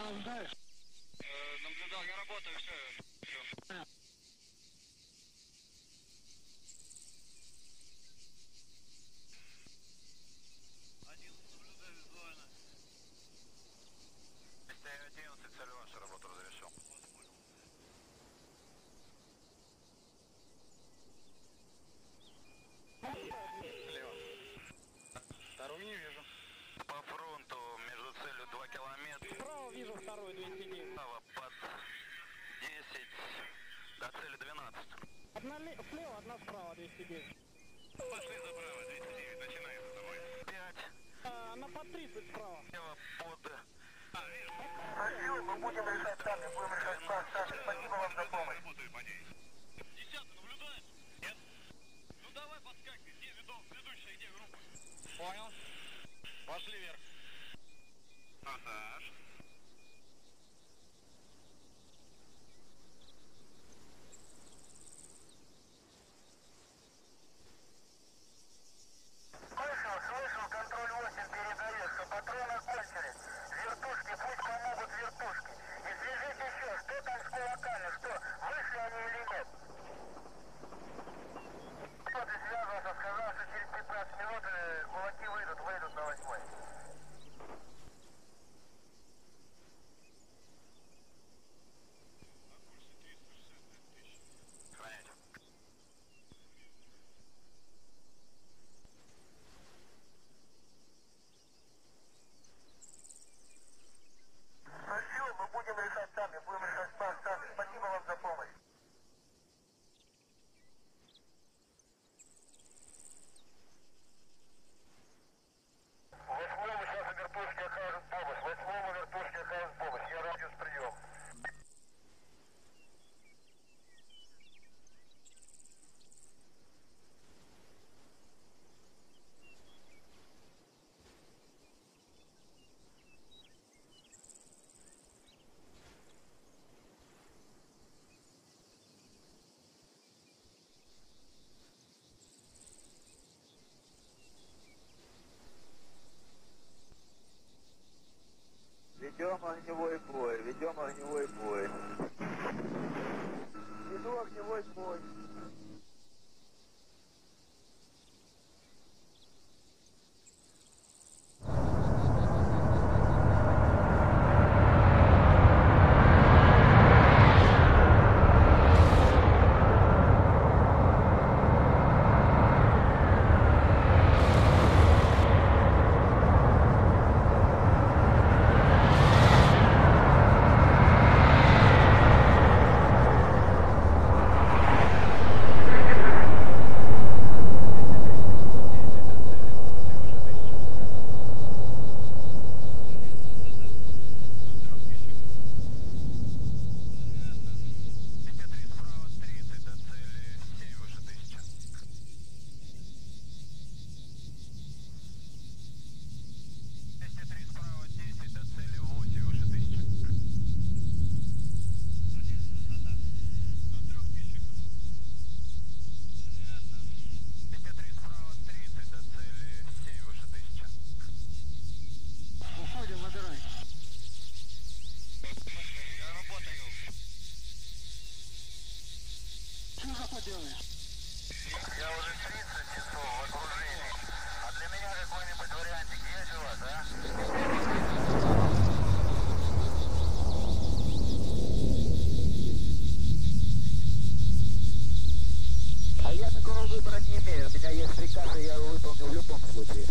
наблюдаешь? Наблюдал, я работаю, все. Цель ваша, работу разрешил. Слева. Вторую не вижу. По фронту между целью 2 километра. Справа вижу вторую 209. Справа под 10 до цели 12. Одна слева, одна справа 209. Пошли заправа 209, начинай за тобой. 5. Она по 30 справа. Слева под... Спасибо, мы будем решать сами, будем решать сами. Спасибо вам за помощь. Работаю по ней. 10-й, наблюдаешь? Нет? Ну давай подскакивай, где ведущая, где группа? Понял. Пошли вверх. Массаж. Слышал, контроль 8 передает, что патроны кончились. Вертушки, пусть помогут вертушки. И свяжите еще, что там с кулаками, что, вышли они или нет? Кто-то связался, сказал, что через 15 минут кулаки выйдут на 8-й. Спасибо, мы будем решать сами, сами. Спасибо вам за помощь. Восьмому сейчас вертушки окажут помощь. Восьмому вертушки окажут помощь. Я радиус прием. Ведем огневой бой, ведем огневой бой. Веду огневой бой. Я уже 30 часов в окружении. А для меня какой-нибудь вариантик есть у вас, а? А я такого выбора не имею. У меня есть приказ, и я его выполню в любом случае.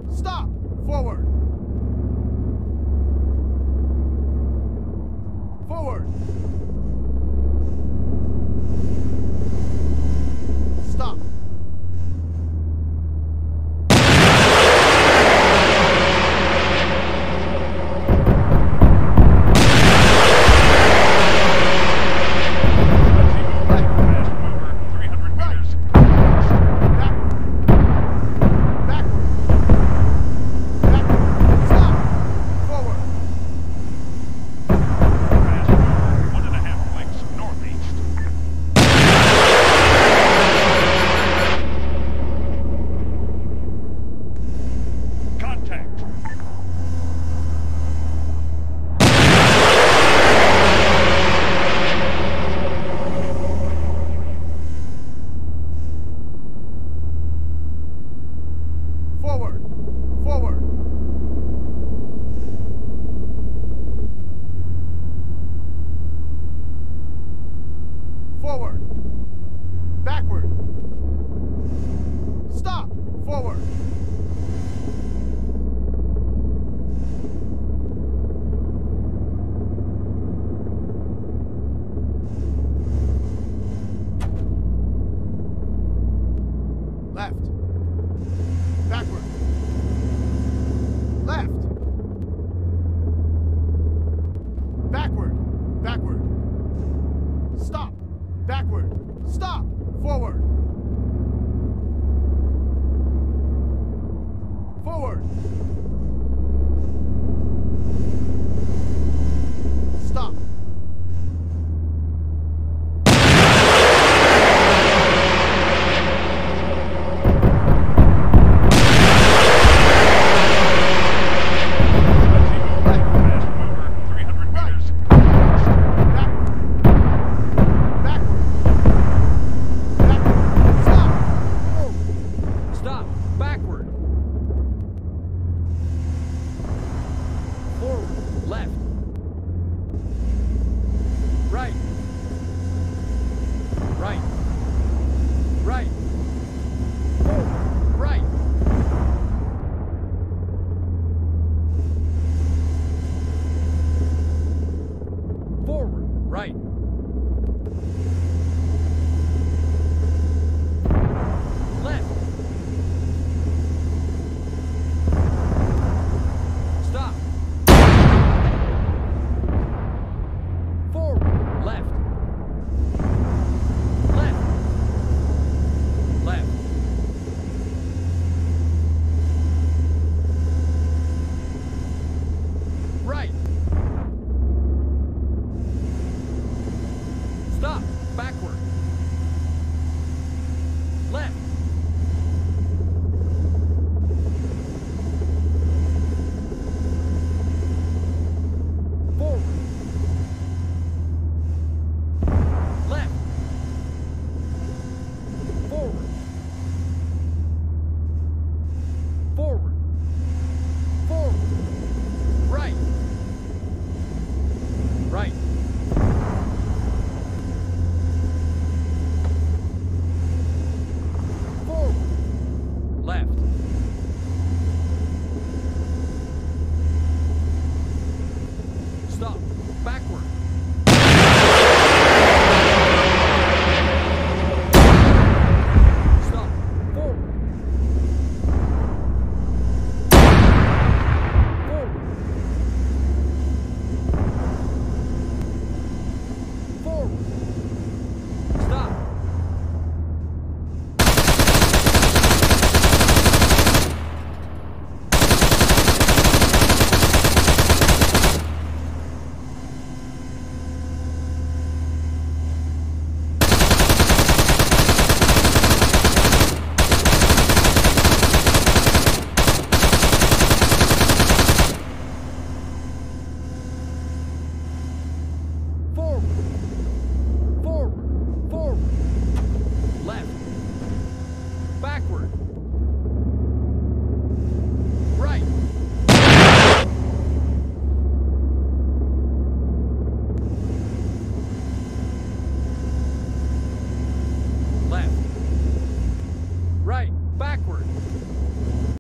Stop! Forward! Forward! Stop! Forward! Forward! Forward! Backward! Stop! Forward! Left! Backward! Left! Backward! Backward! Stop! Backward! Stop! Forward! Forward!